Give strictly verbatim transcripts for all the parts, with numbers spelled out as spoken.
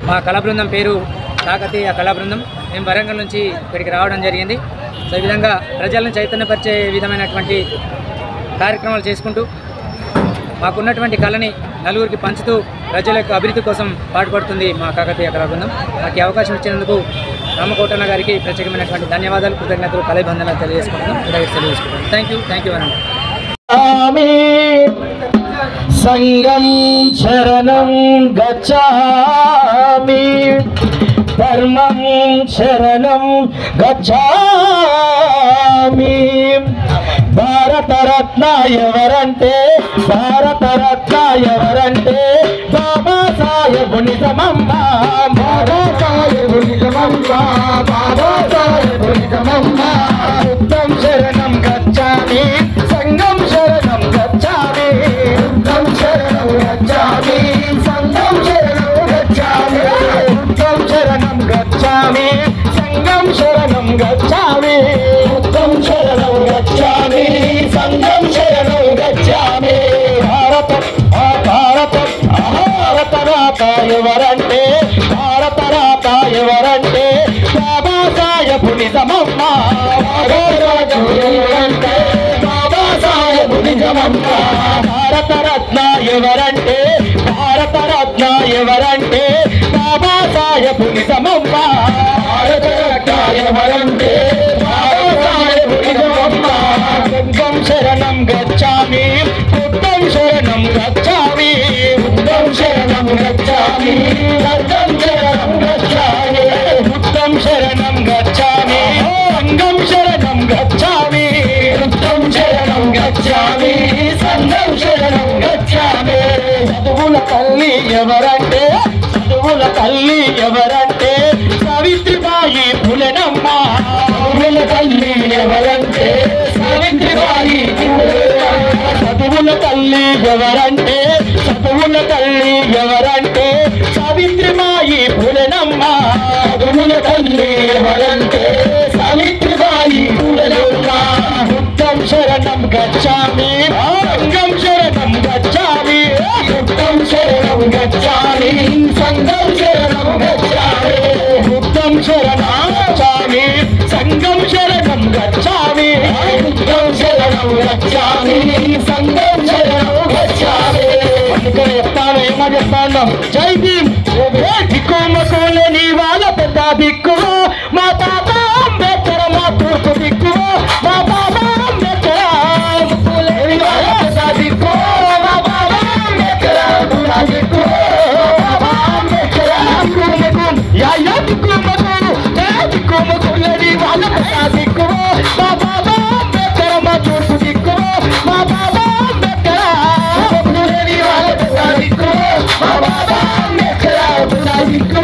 మా కళా బృందం పేరు కాకతీయ కళా బృందం. మేము వరంగల్ నుంచి ఇక్కడికి రావడం జరిగింది. సో ఈ విధంగా ప్రజలను చైతన్యపరిచే విధమైనటువంటి కార్యక్రమాలు చేసుకుంటూ మాకున్నటువంటి కళని నలుగురికి పంచుతూ ప్రజల యొక్క అభివృద్ధి కోసం పాటుపడుతుంది మా కాకతీయ కళా బృందం. మాకు అవకాశం ఇచ్చినందుకు రామకోటన్న గారికి ప్రత్యేకమైనటువంటి ధన్యవాదాలు, కృతజ్ఞతలు, కళాబంధనాలు తెలియజేసుకుంటున్నాం. తెలియజేసుకుంటాం. థ్యాంక్ యూ థ్యాంక్ యూ అనండి. సంగం శరణం గచ్చామి, ధర్మం శరణం గచ్చామి. భారతరత్న ఎవరంటే, భారతరత్న ఎవరంటే బాబా సాహెబ్ నిజమమ్మ, బాబా సాహెబ్ నిజమమ్మ, బాబా సాహెబ్ నిజమమ్మ. బుద్ధం శరణం గచ్చామి, సంగం శరణం గచ్చామి, బుద్ధం శరణం గచ్చామి, సంగం శరణం గచ్చామి, బుద్ధం శరణం గచ్చామి, సంగం శరణం గచ్చామి, బుద్ధం శరణం గచ్చామి, సంగం శరణం గచ్చామి. భారత భారత భారత రాత ఎవరంటే, భారత రాత ఎవరంటే బాబా సాహెబ్ నిజమమ్మ, బాబా సాహెబ్ ఎవరంటే, బాబా సాహెబ్ నిజమమ్మ. భారత రత్న ఎవరంటే, భారత రత్న ఎవరంటే బాబా సాహెబ్ నిజమమ్మ, భారత రత్న ఎవరంటే బాబా సాహెబ్ నిజమమ్మ. బుద్ధం శరణం గచ్చామి, బుద్ధం శరణం గచ్చామి, బుద్ధం శరణం గచ్చామి, బుద్ధం శరణం గచ్చామి, బుద్ధం శరణం గచ్చామి, సంగం శరణం గచ్చామి, బుద్ధం శరణం గచ్చామి, సంగం శరణం గచ్చామి. చదువుల తల్లి ఎవరంటే, చదువుల తల్లి ఎవరంటే సావిత్రిబాయి పులెనమ్మ, చదువుల తల్లి ఎవరంటే సావిత్రిబాయి పులెనమ్మ. చదువుల తల్లి ఎవరంటే, చదువుల తల్లి ఎవరంటే సావిత్రిబాయి పులెనమ్మ, చదువుల తల్లి ఎవరంటే సావిత్రిబాయి పులెనమ్మ. బుద్ధం శరణం గచ్చామి, సంగం శరణం గచ్చామి, బుద్ధం శరణం గచ్చామి, సంగం శరణం గచ్చామి, బుద్ధం శరణం గచ్చామి, సంగం శరణం గచ్చామి, బుద్ధం శరణం గచ్చామి, సంగం శరణం గచ్చామి. అందుకని చెప్తాను, ఏమని చెప్తాను, జై భీమ్. దిక్కు మక్కువలే నీ వాళ్ళ పెద్ద దిక్కు, మా తాత అంబేద్కర్ మా తూర్పు దిక్కు, మా బాబా అంబేద్కర్ ముక్కులేని వాళ్ళ పెద్ద దిక్కు, మా బాబా అంబేద్కర్ మా దిక్కు, బాబా అంబేద్కర్ దిక్కు మకు, యా యా దిక్కు మకు, ఏ దిక్కు మక్కువలేని వాళ్ళ పెద్ద దిక్కు, మా బాబా అంబేద్కర్ మా తూర్పు దిక్కు, మా బాబా అంబేద్కర్ ముక్కులేని వాళ్ళ పెద్ద దిక్కు, మా బాబా అంబేద్కర్ పెద్ద దిక్కు.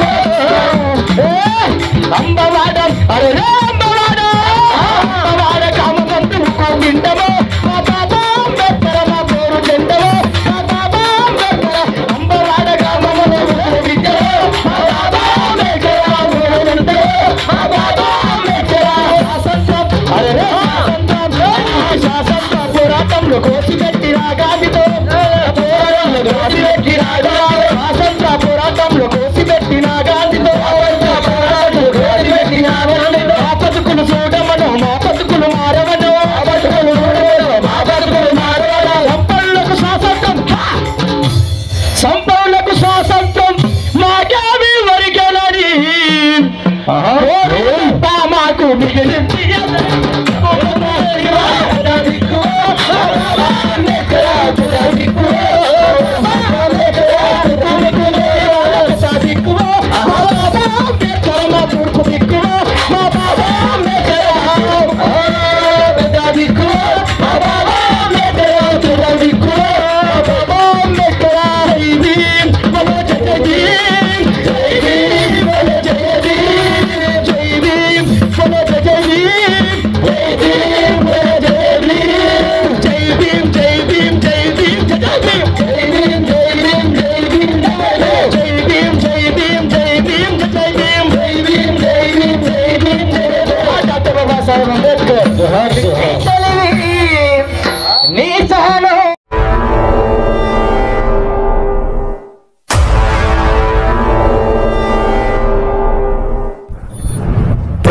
అంబవాడం అరే అంబవాడ, అంబవాడ కామబంధు కోగిండము, మా బాబా అంబేద్కర్ మా పేరు చెందము, మా బాబా అంబేద్కర్ అంబవాడ కామములు విద్యలు, మా బాబా అంబేద్కర్ మా బాబా అంబేద్కర్ శాసనం అరే శాసనం, శాసన పోరాటంలో కోసి పెట్టి రాగాదితో, పోరాటంలో కోసి పెట్టి రాగా, శాసన పోరాటంలో కోసి పెట్టి నాగాదితో, మా బతుకులు చూడమను, మా బతుకులు మారవను, మా బతుకులు చూడవను, మా బతుకులు మారవను. సంపన్నులకు స్వాతంత్రం, సంపన్నులకు స్వాతంత్రం మాకేమి వరికెలని మాకు మిగిలింది దిక్కు.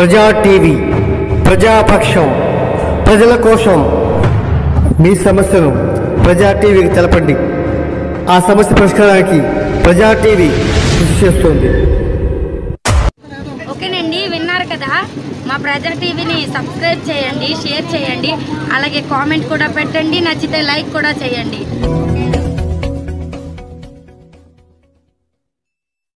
ప్రజా టీవీ ప్రజాపక్షం, ప్రజల కోసం. మీ సమస్యను ప్రజా టీవీకి తెలపండి. ఆ సమస్య పరిష్కారానికి ప్రజా టీవీ కృషి చేస్తుంది. ఓకేనండి, విన్నారు కదా. మా ప్రజా టీవీని సబ్స్క్రైబ్ చేయండి, షేర్ చేయండి, అలాగే కామెంట్ కూడా పెట్టండి, నచ్చితే లైక్ కూడా చేయండి.